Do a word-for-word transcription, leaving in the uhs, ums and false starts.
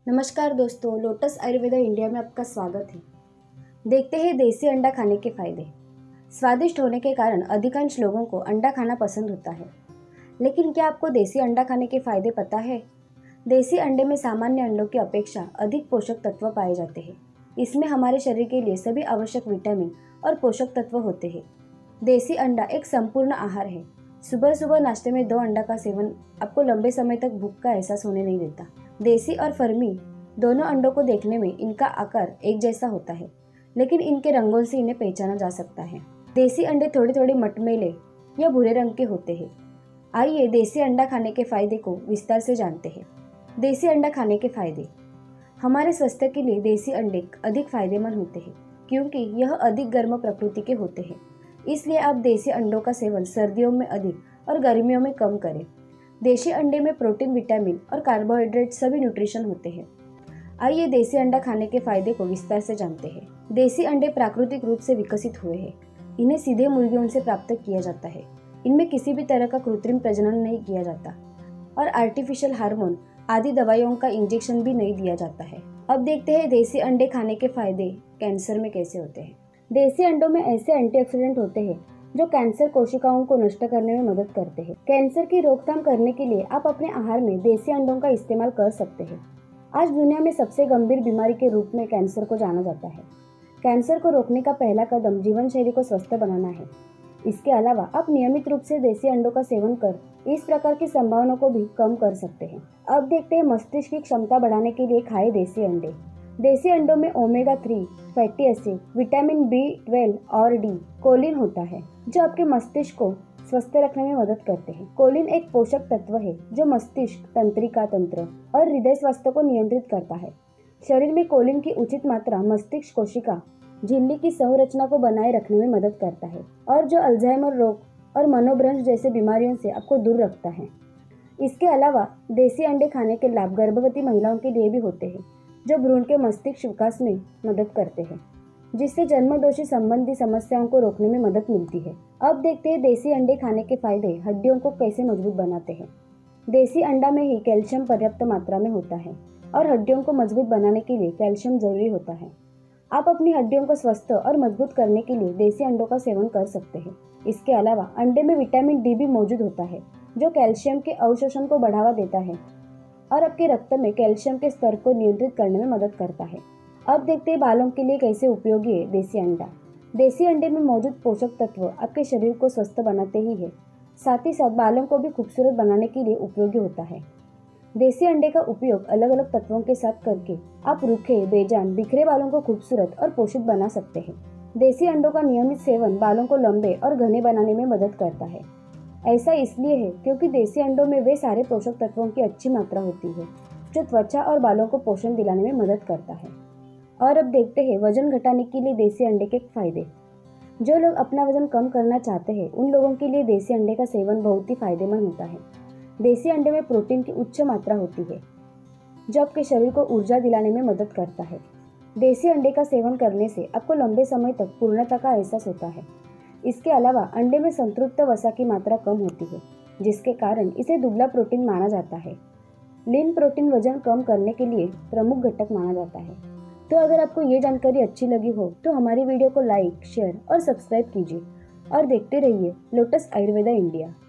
नमस्कार दोस्तों, lotus Ayurveda India में आपका स्वागत है। देखते हैं देसी अंडा खाने के फायदे। स्वादिष्ट होने के कारण अधिकांश लोगों को अंडा खाना पसंद होता है, लेकिन क्या आपको देसी अंडा खाने के फायदे पता है? देसी अंडे में सामान्य अंडों की अपेक्षा अधिक पोषक तत्व पाए जाते हैं। इसमें हमारे शरीर के लिए सभी आवश्यक विटामिन और पोषक तत्व होते हैं। देसी अंडा एक संपूर्ण आहार है। सुबह सुबह नाश्ते में दो अंडा का सेवन आपको लंबे समय तक भूख का एहसास होने नहीं देता। देसी और फर्मी दोनों अंडों को देखने में इनका आकार एक जैसा होता है, लेकिन इनके रंगों से इन्हें पहचाना जा सकता है। देसी अंडे थोड़े थोड़े मटमैले या भूरे रंग के होते हैं। आइए देसी अंडा खाने के फायदे को विस्तार से जानते हैं। देसी अंडा खाने के फायदे। हमारे स्वास्थ्य के लिए देसी अंडे अधिक फायदेमंद होते हैं, क्योंकि यह अधिक गर्म प्रकृति के होते हैं। इसलिए आप देसी अंडों का सेवन सर्दियों में अधिक और गर्मियों में कम करें। देसी अंडे में प्रोटीन, विटामिन और कार्बोहाइड्रेट सभी न्यूट्रिशन होते हैं। आइए देसी अंडा खाने के फायदे को विस्तार से जानते हैं। देसी अंडे प्राकृतिक रूप से विकसित हुए हैं। इन्हें सीधे मुर्गियों से प्राप्त किया जाता है। इनमें किसी भी तरह का कृत्रिम प्रजनन नहीं किया जाता और आर्टिफिशियल हार्मोन आदि दवाइयों का इंजेक्शन भी नहीं दिया जाता है। अब देखते हैं देसी अंडे खाने के फायदे कैंसर में कैसे होते हैं। देसी अंडों में ऐसे एंटीऑक्सीडेंट होते हैं जो कैंसर कोशिकाओं को नष्ट करने में मदद करते हैं। कैंसर की रोकथाम करने के लिए आप अपने आहार में देसी अंडों का इस्तेमाल कर सकते हैं। आज दुनिया में सबसे गंभीर बीमारी के रूप में कैंसर को जाना जाता है। कैंसर को रोकने का पहला कदम जीवन शैली को स्वस्थ बनाना है। इसके अलावा आप नियमित रूप से देसी अंडों का सेवन कर इस प्रकार की संभावना को भी कम कर सकते हैं। अब देखते हैं मस्तिष्क की क्षमता बढ़ाने के लिए खाए देसी अंडे। देसी अंडों में omega three fatty acid, vitamin B twelve और डी, कोलिन होता है, जो आपके मस्तिष्क को स्वस्थ रखने में मदद करते हैं। कोलिन एक पोषक तत्व है जो मस्तिष्क, तंत्रिका तंत्र और हृदय स्वास्थ्य को नियंत्रित करता है। शरीर में कोलिन की उचित मात्रा मस्तिष्क कोशिका झिल्ली की संरचना को बनाए रखने में मदद करता है और जो अल्जाइमर रोग और मनोभ्रंश जैसे बीमारियों से आपको दूर रखता है। इसके अलावा देसी अंडे खाने के लाभ गर्भवती महिलाओं के लिए भी होते हैं, जो भ्रूण के मस्तिष्क विकास में मदद करते हैं, जिससे जन्मदोषी संबंधी समस्याओं को रोकने में मदद मिलती है। अब देखते हैं देसी अंडे खाने के फायदे हड्डियों को कैसे मजबूत बनाते हैं। देसी अंडा में ही कैल्शियम पर्याप्त मात्रा में होता है और हड्डियों को मजबूत बनाने के लिए कैल्शियम जरूरी होता है। आप अपनी हड्डियों को स्वस्थ और मजबूत करने के लिए देसी अंडों का सेवन कर सकते हैं। इसके अलावा अंडे में विटामिन डी भी मौजूद होता है, जो कैल्शियम के अवशोषण को बढ़ावा देता है और आपके रक्त में कैल्शियम के स्तर को नियंत्रित करने में मदद करता है। अब देखते हैं बालों के लिए कैसे उपयोगी है देसी अंडा। देसी अंडे में मौजूद पोषक तत्व आपके शरीर को स्वस्थ बनाते ही है, साथ ही साथ बालों को भी खूबसूरत बनाने के लिए उपयोगी होता है। देसी अंडे का उपयोग अलग अलग तत्वों के साथ करके आप रूखे, बेजान, बिखरे बालों को खूबसूरत और पोषित बना सकते हैं। देसी अंडों का नियमित सेवन बालों को लंबे और घने बनाने में मदद करता है। ऐसा इसलिए है क्योंकि देसी अंडों में वे सारे पोषक तत्वों की अच्छी मात्रा होती है जो त्वचा और बालों को पोषण दिलाने में मदद करता है। और अब देखते हैं वजन घटाने के लिए देसी अंडे के फायदे। जो लोग अपना वजन कम करना चाहते हैं, उन लोगों के लिए देसी अंडे का सेवन बहुत ही फायदेमंद होता है। देसी अंडे में प्रोटीन की उच्च मात्रा होती है, जो आपके शरीर को ऊर्जा दिलाने में मदद करता है। देसी अंडे का सेवन करने से आपको लंबे समय तक पूर्णता का एहसास होता है। इसके अलावा अंडे में संतृप्त वसा की मात्रा कम होती है, जिसके कारण इसे दुबला प्रोटीन माना जाता है। लीन प्रोटीन वजन कम करने के लिए प्रमुख घटक माना जाता है। तो अगर आपको ये जानकारी अच्छी लगी हो तो हमारी वीडियो को लाइक, शेयर और सब्सक्राइब कीजिए और देखते रहिए लोटस आयुर्वेदा इंडिया।